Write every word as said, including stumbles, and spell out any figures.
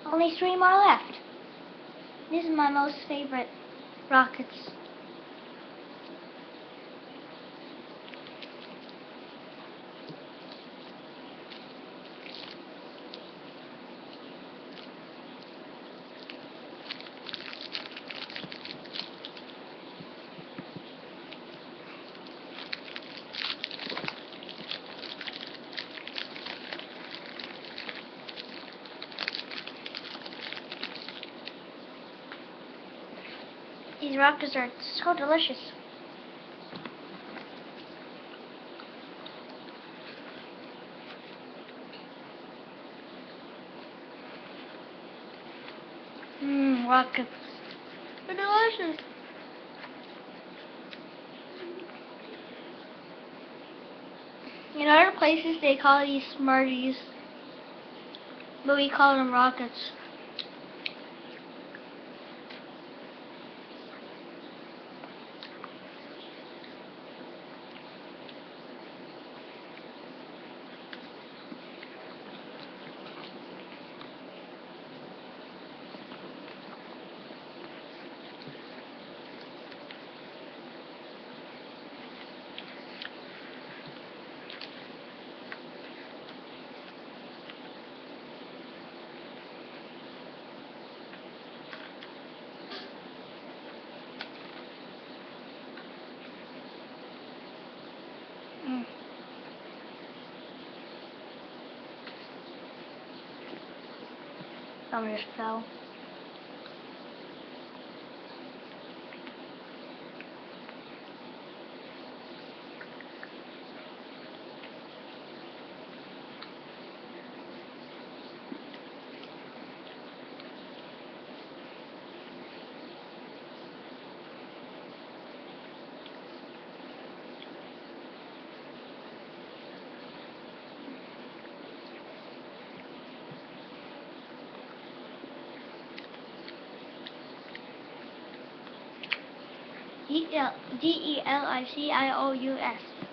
Only three more left. This is my most favorite rockets. These rockets are so delicious. Mmm, rockets. They're delicious. In other places they call these Smarties, but we call them rockets. Mm. Some just fell. D E L I C I O U S.